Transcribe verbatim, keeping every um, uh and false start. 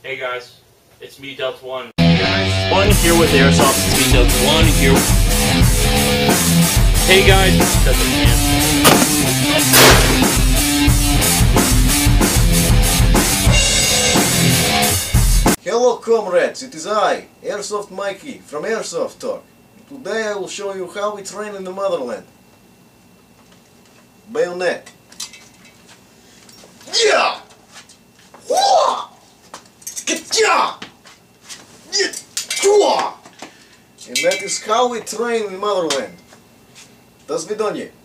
Hey guys, it's me, Delta One. Hey guys, One here with Airsoft. It's me, Delta One here. Hey guys, it's Delta One. Hello comrades, it is I, Airsoft Mikey from Airsoft Talk. Today I will show you how we train in the motherland. Bayonet. Yeah! Whoa! Ka-cha! Yeah! And that is how we train in motherland. До свидания.